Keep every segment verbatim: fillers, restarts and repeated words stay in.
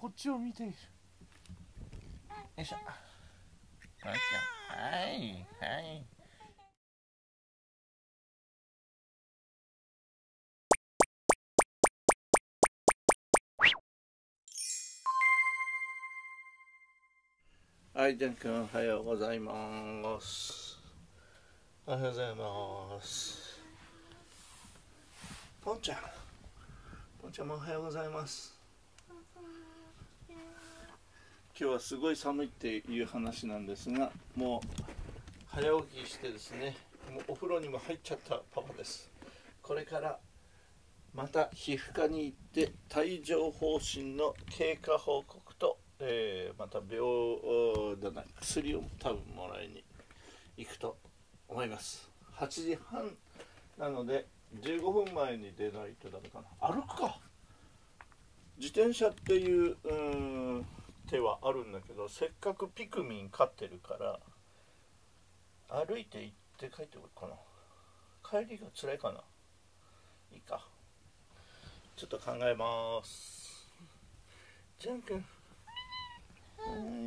こっちを見ている。よいしょ。はいはいはい。はい、ジャン君、おはようございます。おはようございます。ポンちゃん、ポンちゃんもおはようございます。今日はすごい寒いっていう話なんですが、もう早起きしてですね、もうお風呂にも入っちゃったパパです。これからまた皮膚科に行って帯状疱疹の経過報告と、えー、また病じゃない薬を多分もらいに行くと思います。はちじはんなのでじゅうごふんまえに出ないとダメかな。歩くか。自転車っていう、うーん手はあるんだけど、せっかくピクミン飼ってるから歩いて行って帰ってこいかな。帰りが辛いかな。いいか、ちょっと考えます。ジャン君、はい、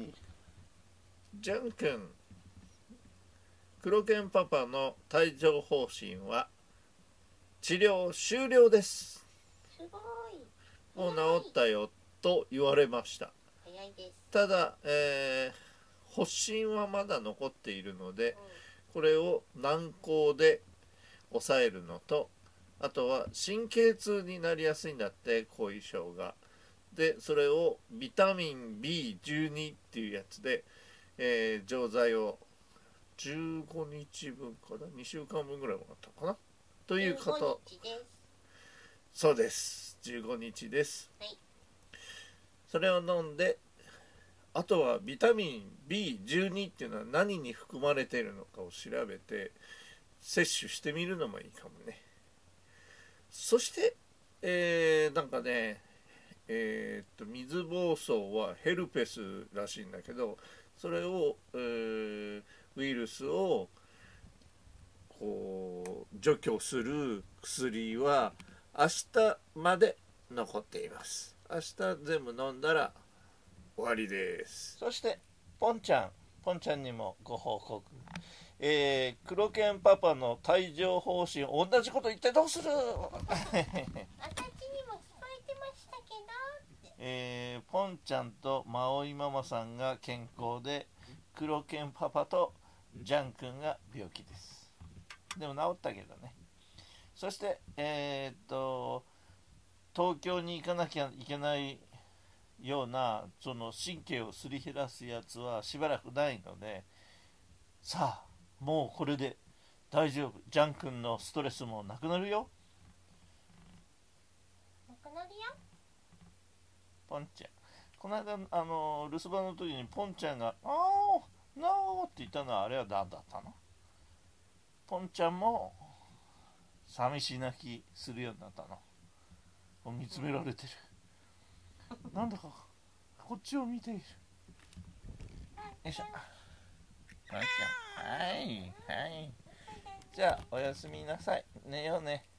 ジャン君、黒犬パパの帯状疱疹は治療終了です。 すごい。 もう治ったよと言われました。 早いです。 ただ、えー、発疹はまだ残っているので、 うん、 これを軟膏で抑えるのと、あとは神経痛になりやすいんだって、後遺症が。でそれをビタミン ビーじゅうに っていうやつで、えー、錠剤をじゅうごにちぶんからにしゅうかんぶんぐらいもらったのかなという方。 じゅうごにちです。 そうです、じゅうごにちです、 はい、 それを飲んで、あとはビタミン ビーじゅうに っていうのは何に含まれているのかを調べて摂取してみるのもいいかもね。そして、えー、なんかね、えー、っと水疱瘡はヘルペスらしいんだけど、それを、えー、ウイルスをこう除去する薬は明日まで残っています。明日全部飲んだら終わりです。そしてポンちゃんポンちゃんにもご報告。えー、黒犬パパの帯状疱疹、同じこと言ってどうする私にも聞こえてましたけど。 えー、ポンちゃんとマオイママさんが健康で、黒犬パパとジャン君が病気です。でも治ったけどね。そしてえー、っと東京に行かなきゃいけないようなその神経をすり減らすやつはしばらくないので、さあもうこれで大丈夫。ジャン君のストレスもなくなるよ。 なくなるよ。 ポンちゃん、この間あの留守番の時にポンちゃんが「あーなー」って言ったのは、あれは何だったの？ポンちゃんも寂し泣きするようになったの。見つめられてる。なんだかこっちを見ている。よいしょ。はいはい。じゃあおやすみなさい。寝ようね。